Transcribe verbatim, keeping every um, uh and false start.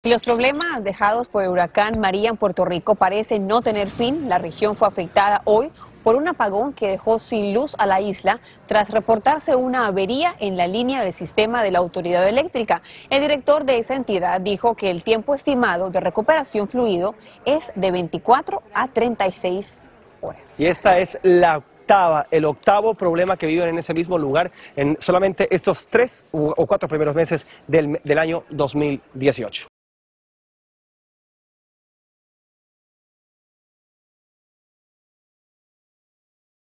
Y los problemas dejados por el huracán María en Puerto Rico parecen no tener fin. La región fue afectada hoy por un apagón que dejó sin luz a la isla tras reportarse una avería en la línea del sistema de la autoridad eléctrica. El director de esa entidad dijo que el tiempo estimado de recuperación fluido es de veinticuatro a treinta y seis horas. Y esta es la octava, el octavo problema que viven en ese mismo lugar en solamente estos tres o cuatro primeros meses del, del año dos mil dieciocho.